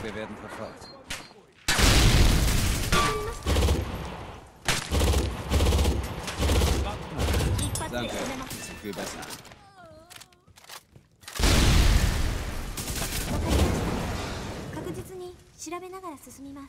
Wir werden verfolgt. Danke. Viel besser. 確実に調べながら進みます。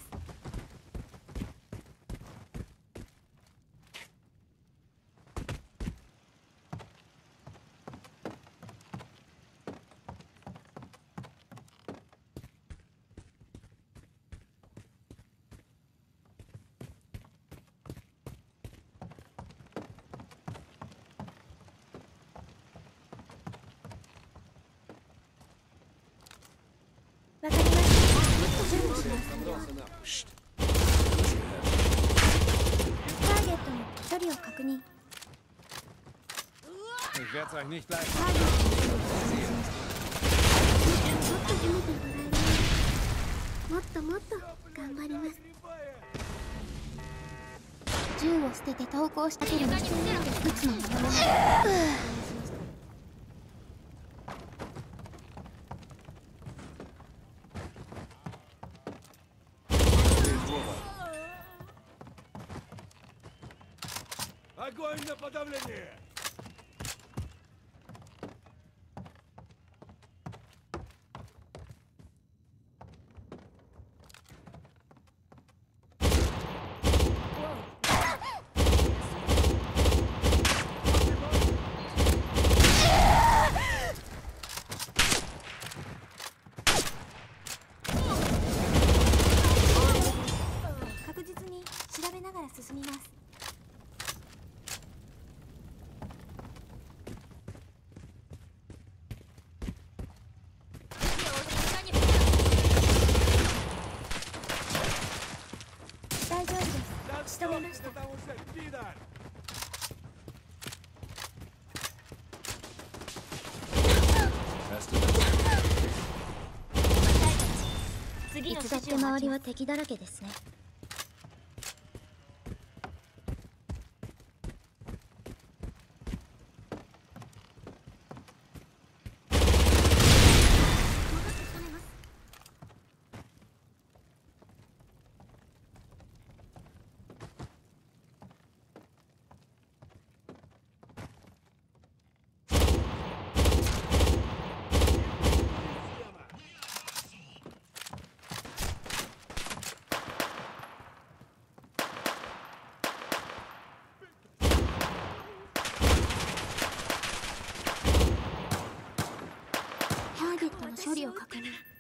わかりました。もっと準備します。ターゲットの距離を確認。 Ich werde es euch nicht leicht ターゲットの距離を確認しました。もっと褒めてもらえるように、もっともっと頑張ります。銃を捨てて投降したければ撃つのもやめます。 Огонь на подавление!いつだって周りは敵だらけですね。処理を確認。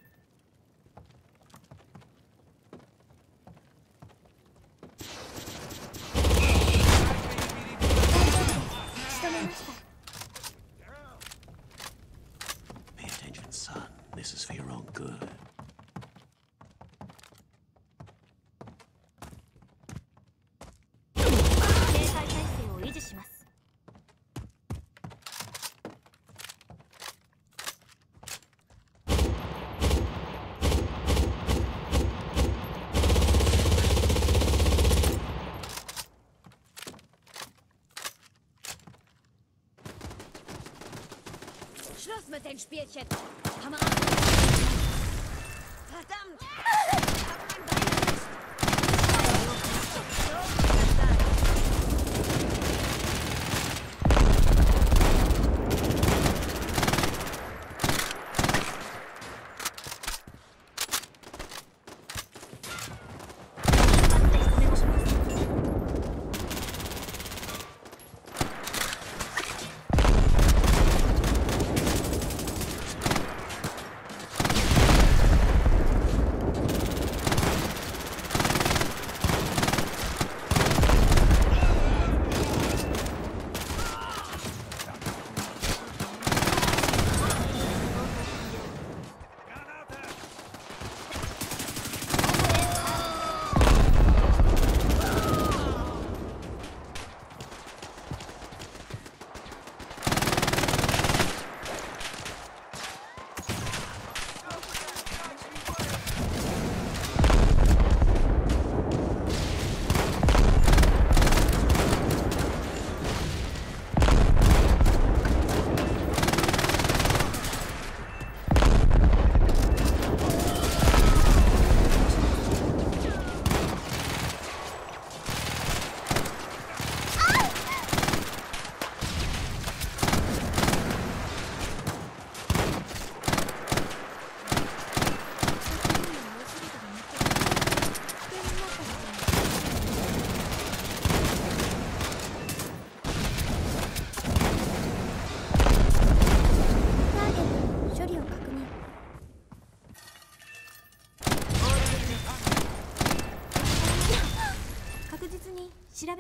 仕留めました。 Pay attention, son. This is for your own good. 警戒態勢を維持します。 Schluss mit den Spielchen! Kameraden! Verdammt! Ich hab mein Bein erwischt!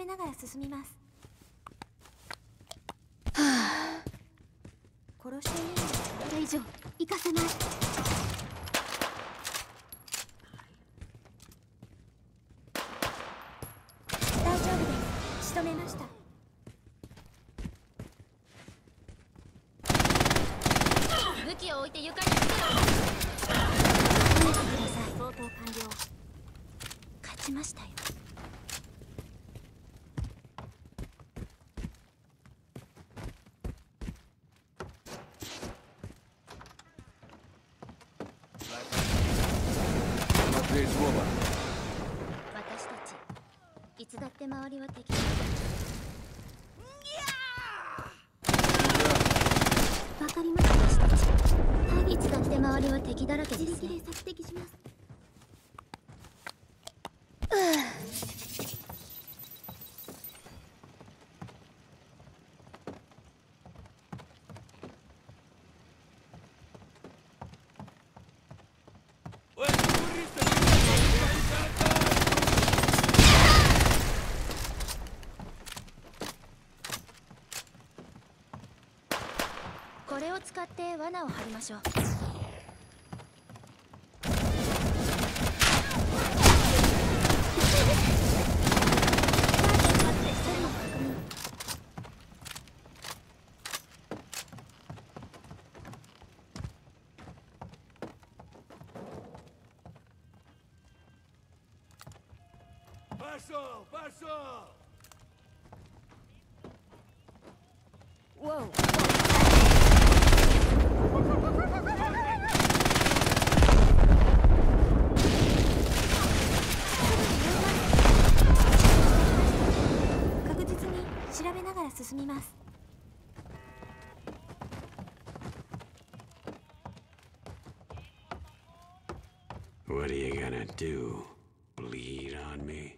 べながら進みます。殺していいんですか？ これ以上行かせない。 大丈夫です。仕留めました。 武器を置いて床につけろ。 相当完了。 勝ちましたよ。 Смотреть в оба. 私たちいつだって周りは敵だ。わかりました。私たち、はい、いつだって周りは敵だらけですね。 自力で索敵します。 これを使って罠を張りましょう。 Пошел! Пошел! Wow. 確実に調べながら進みます。 What are you gonna do? Bleed on me?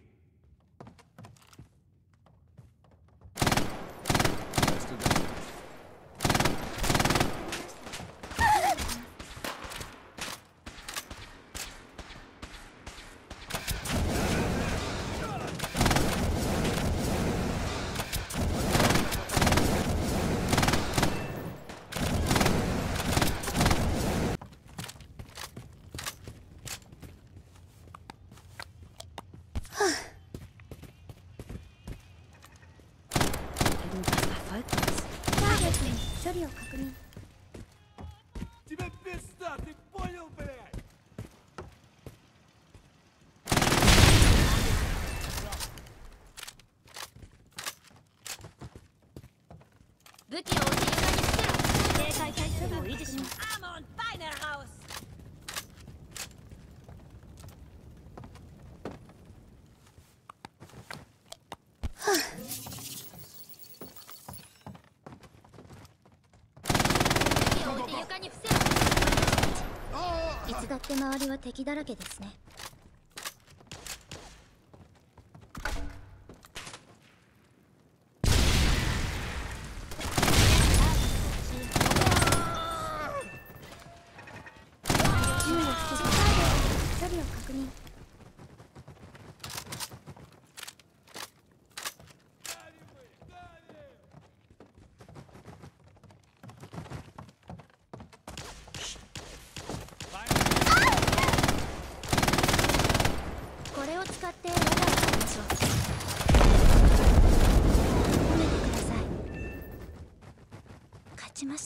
Weißt du das? ターゲットの処理を確認。 Тебе пизда, ты понял, блядь? 武器を置いて床につけろ。警戒態勢を維持します。Arme und Beine raus! 武器を置いて床に伏せろ。 いつだって周りは敵だらけですね。 銃をつけてターゲットの処理を確認。